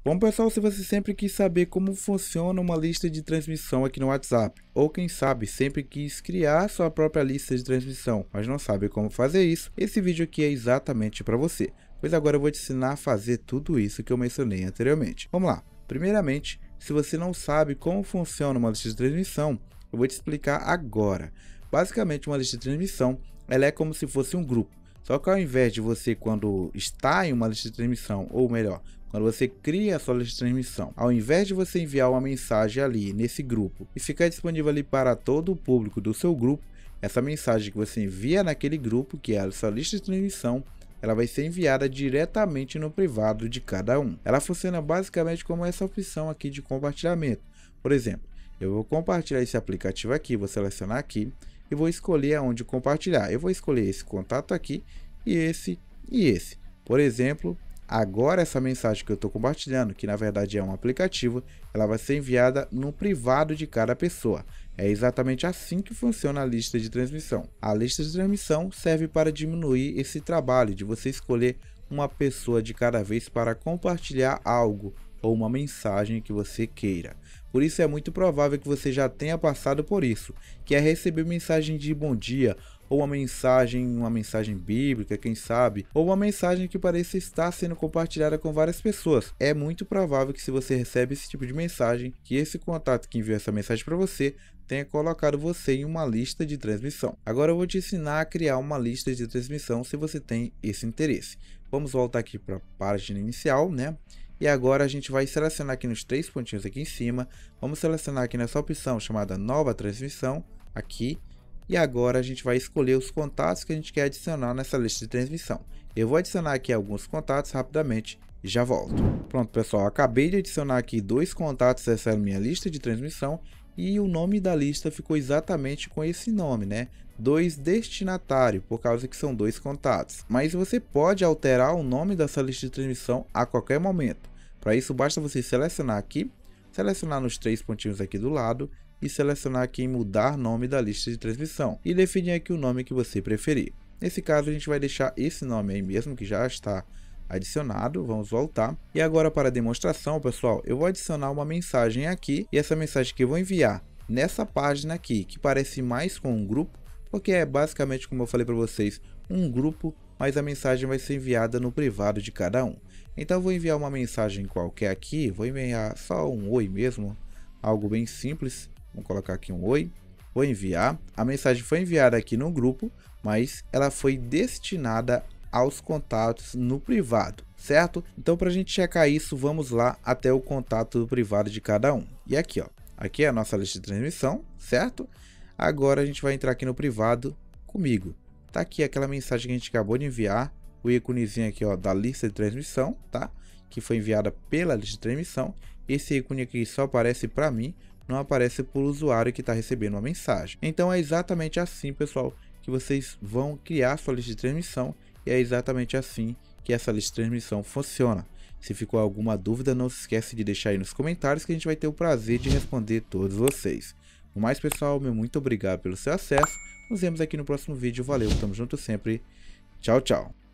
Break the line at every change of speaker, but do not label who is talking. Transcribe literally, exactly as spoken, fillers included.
Bom pessoal, se você sempre quis saber como funciona uma lista de transmissão aqui no WhatsApp, ou quem sabe sempre quis criar sua própria lista de transmissão, mas não sabe como fazer isso, esse vídeo aqui é exatamente para você, pois agora eu vou te ensinar a fazer tudo isso que eu mencionei anteriormente. Vamos lá, primeiramente, se você não sabe como funciona uma lista de transmissão, eu vou te explicar agora. Basicamente, uma lista de transmissão, ela é como se fosse um grupo, só que ao invés de você, quando está em uma lista de transmissão, ou melhor, quando você cria a sua lista de transmissão, ao invés de você enviar uma mensagem ali nesse grupo e ficar disponível ali para todo o público do seu grupo, essa mensagem que você envia naquele grupo, que é a sua lista de transmissão, ela vai ser enviada diretamente no privado de cada um. Ela funciona basicamente como essa opção aqui de compartilhamento. Por exemplo, eu vou compartilhar esse aplicativo aqui, vou selecionar aqui e vou escolher aonde compartilhar. Eu vou escolher esse contato aqui e esse e esse. Por exemplo, agora essa mensagem que eu estou compartilhando, que na verdade é um aplicativo, ela vai ser enviada no privado de cada pessoa. É exatamente assim que funciona a lista de transmissão. A lista de transmissão serve para diminuir esse trabalho de você escolher uma pessoa de cada vez para compartilhar algo ou uma mensagem que você queira. Por isso é muito provável que você já tenha passado por isso, que é receber mensagem de bom dia, ou uma mensagem, uma mensagem bíblica, quem sabe, ou uma mensagem que pareça estar sendo compartilhada com várias pessoas. É muito provável que, se você recebe esse tipo de mensagem, que esse contato que enviou essa mensagem para você tenha colocado você em uma lista de transmissão. Agora eu vou te ensinar a criar uma lista de transmissão se você tem esse interesse. Vamos voltar aqui para a página inicial, né? E agora a gente vai selecionar aqui nos três pontinhos aqui em cima, vamos selecionar aqui nessa opção chamada nova transmissão, aqui, e agora a gente vai escolher os contatos que a gente quer adicionar nessa lista de transmissão. Eu vou adicionar aqui alguns contatos rapidamente e já volto. Pronto pessoal, acabei de adicionar aqui dois contatos nessa minha lista de transmissão e o nome da lista ficou exatamente com esse nome, né? Dois destinatário, por causa que são dois contatos. Mas você pode alterar o nome dessa lista de transmissão a qualquer momento. Para isso basta você selecionar aqui, selecionar nos três pontinhos aqui do lado e selecionar aqui em mudar nome da lista de transmissão e definir aqui o nome que você preferir. Nesse caso a gente vai deixar esse nome aí mesmo, que já está adicionado. Vamos voltar e agora, para a demonstração pessoal, eu vou adicionar uma mensagem aqui, e essa mensagem que eu vou enviar nessa página aqui, que parece mais com um grupo, porque é basicamente, como eu falei para vocês, um grupo, mas a mensagem vai ser enviada no privado de cada um. Então eu vou enviar uma mensagem qualquer aqui, vou enviar só um oi mesmo, algo bem simples. Vamos colocar aqui um oi, vou enviar. A mensagem foi enviada aqui no grupo, mas ela foi destinada aos contatos no privado, certo? Então, para a gente checar isso, vamos lá até o contato do privado de cada um. E aqui, ó, aqui é a nossa lista de transmissão, certo? Agora a gente vai entrar aqui no privado comigo. Tá aqui aquela mensagem que a gente acabou de enviar, o íconezinho aqui, ó, da lista de transmissão, tá? Que foi enviada pela lista de transmissão. Esse ícone aqui só aparece para mim, não aparece para o usuário que está recebendo uma mensagem. Então é exatamente assim, pessoal, que vocês vão criar sua lista de transmissão, e é exatamente assim que essa lista de transmissão funciona. Se ficou alguma dúvida, não se esquece de deixar aí nos comentários, que a gente vai ter o prazer de responder todos vocês. No mais pessoal, meu muito obrigado pelo seu acesso, nos vemos aqui no próximo vídeo, valeu, tamo junto sempre, tchau, tchau.